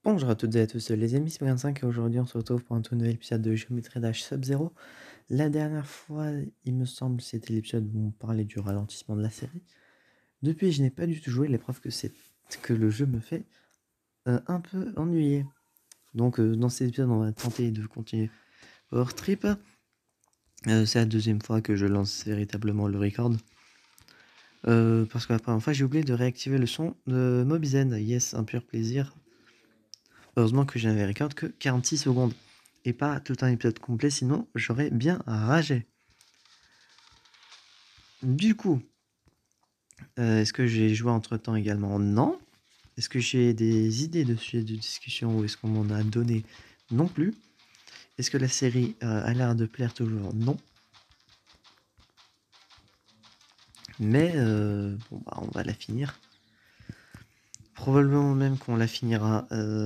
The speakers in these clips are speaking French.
Bonjour à toutes et à tous, les amis, c'est 25 et aujourd'hui on se retrouve pour un tout nouvel épisode de Géométrie Dash Sub-Zero. La dernière fois, il me semble, c'était l'épisode où on parlait du ralentissement de la série. Depuis, je n'ai pas du tout joué, les preuves que le jeu me fait un peu ennuyer. Donc dans cet épisode, on va tenter de continuer Power Trip. C'est la deuxième fois que je lance véritablement le record. Parce que la première fois, j'ai oublié de réactiver le son de Mobizen. Yes, un pur plaisir. Heureusement que je n'avais record que 46 secondes et pas tout un épisode complet, sinon j'aurais bien ragé. Du coup, est-ce que j'ai joué entre temps également? Non. Est-ce que j'ai des idées de sujets de discussion ou est-ce qu'on m'en a donné? Non plus. Est-ce que la série a l'air de plaire toujours? Non. Mais bon, bah, on va la finir. Probablement même qu'on la finira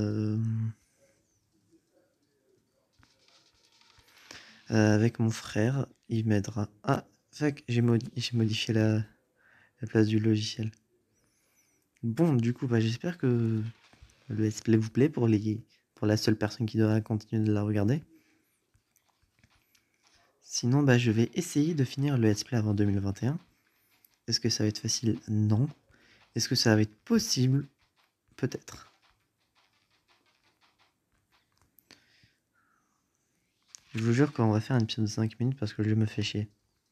avec mon frère. Il m'aidera. Ah, fuck, j'ai modifié la place du logiciel. Bon, du coup, bah, j'espère que le let's play vous plaît pour la seule personne qui devra continuer de la regarder. Sinon, bah, je vais essayer de finir le let's play avant 2021. Est-ce que ça va être facile? Non. Est-ce que ça va être possible? Peut-être. Je vous jure qu'on va faire un épisode de 5 minutes parce que le jeu me fait chier.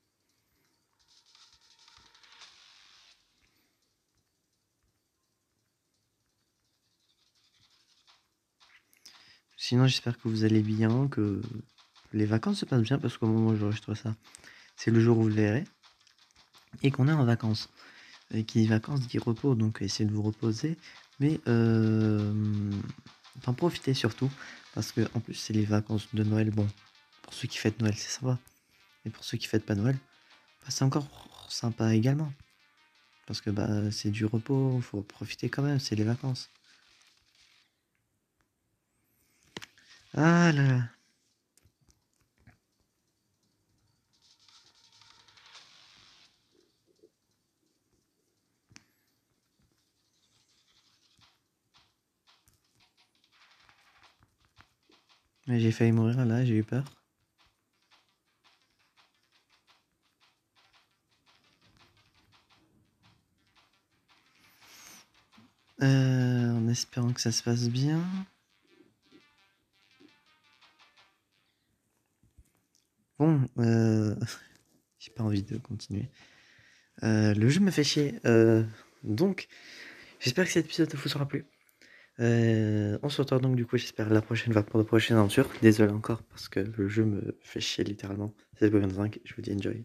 Sinon, j'espère que vous allez bien, que les vacances se passent bien parce qu'au moment où j'enregistre ça, c'est le jour où vous le verrez. Et qu'on est en vacances. Et qui dit vacances dit repos, donc essayez de vous reposer. Mais d'en profiter surtout. Parce que en plus, c'est les vacances de Noël. Bon, pour ceux qui fêtent Noël, c'est sympa. Et pour ceux qui fêtent pas Noël, bah, c'est encore sympa également. Parce que bah, c'est du repos, faut profiter quand même, c'est les vacances. Ah là là. Mais j'ai failli mourir là, j'ai eu peur. En espérant que ça se passe bien. Bon, j'ai pas envie de continuer. Le jeu me fait chier. Donc, j'espère que cet épisode vous sera plu. On se retrouve donc du coup, j'espère la prochaine fois pour de prochaines aventures. Désolé encore parce que le jeu me fait chier littéralement. C'est le 25, je vous dis enjoy.